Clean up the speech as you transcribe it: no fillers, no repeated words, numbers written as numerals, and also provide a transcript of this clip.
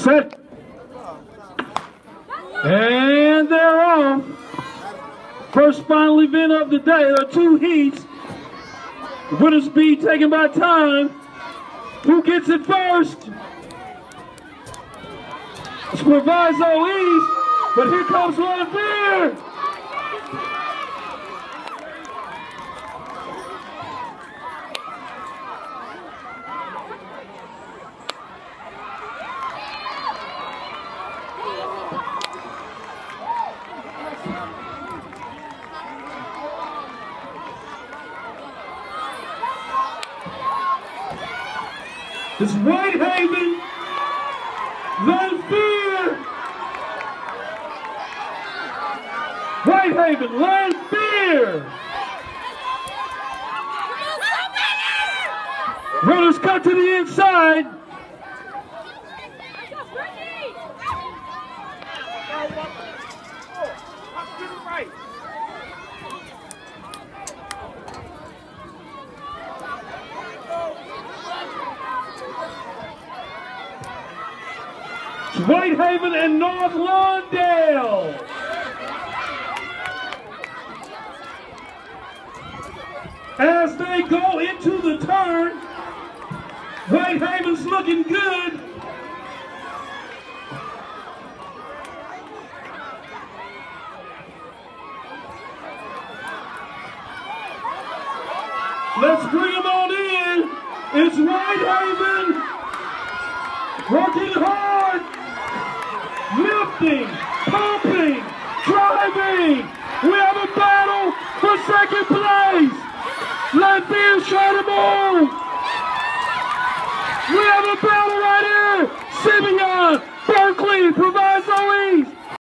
Set. And they're off. First final event of the day. There are two heats. Winner's be taken by time. Who gets it first? It's Proviso East, but here comes one there. It's Whitehaven, Van Fear. Whitehaven, Van Fear. Runners cut to the inside. Whitehaven and North Lawndale. As they go into the turn, Whitehaven's looking good. Let's bring them on in. It's Whitehaven working hard. Lifting, pumping, driving. We have a battle for second place. Let me show them all. We have a battle